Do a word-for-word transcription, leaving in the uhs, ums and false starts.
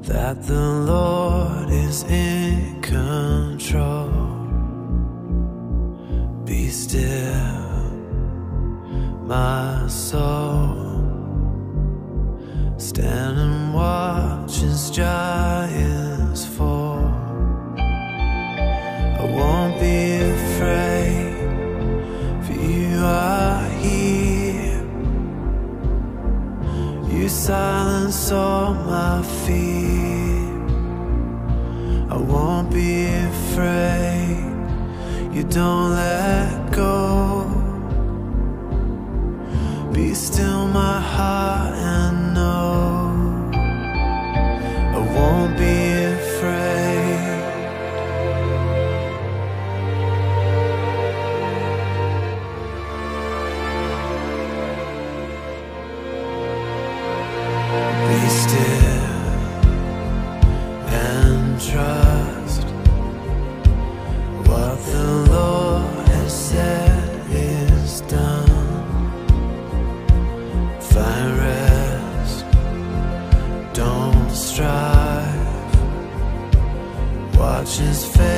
that the Lord is in control. Be still, my soul. Stand and watch as giants fall. I won't be afraid, for you are here. You silence all my fear. I won't be afraid, you don't let go. Be still, my heart, and know I won't be afraid. Be still and trust what the Lord has said is done. Find rest, don't strive. Watch His face